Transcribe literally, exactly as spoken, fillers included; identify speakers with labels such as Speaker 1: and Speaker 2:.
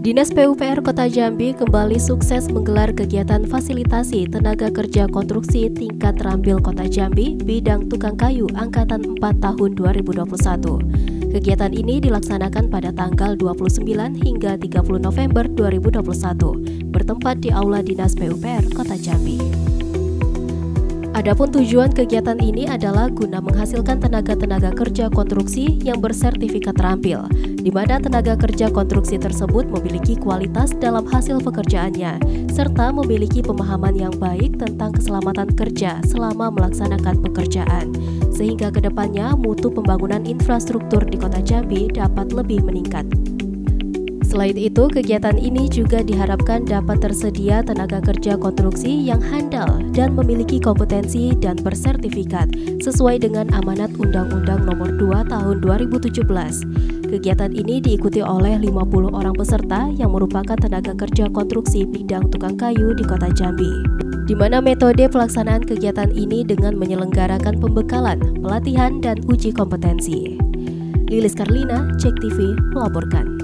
Speaker 1: Dinas P U P R Kota Jambi kembali sukses menggelar kegiatan fasilitasi tenaga kerja konstruksi tingkat terampil Kota Jambi bidang tukang kayu Angkatan empat tahun dua ribu dua puluh satu. Kegiatan ini dilaksanakan pada tanggal dua puluh sembilan hingga tiga puluh November dua ribu dua puluh satu, bertempat di Aula Dinas P U P R Kota Jambi. Adapun tujuan kegiatan ini adalah guna menghasilkan tenaga-tenaga kerja konstruksi yang bersertifikat terampil, di mana tenaga kerja konstruksi tersebut memiliki kualitas dalam hasil pekerjaannya, serta memiliki pemahaman yang baik tentang keselamatan kerja selama melaksanakan pekerjaan, sehingga kedepannya mutu pembangunan infrastruktur di Kota Jambi dapat lebih meningkat. Selain itu, kegiatan ini juga diharapkan dapat tersedia tenaga kerja konstruksi yang handal dan memiliki kompetensi dan bersertifikat sesuai dengan amanat Undang-Undang Nomor dua Tahun dua ribu tujuh belas. Kegiatan ini diikuti oleh lima puluh orang peserta yang merupakan tenaga kerja konstruksi bidang tukang kayu di Kota Jambi, di mana metode pelaksanaan kegiatan ini dengan menyelenggarakan pembekalan, pelatihan, dan uji kompetensi. Lilis Karlina, Cek T V, melaporkan.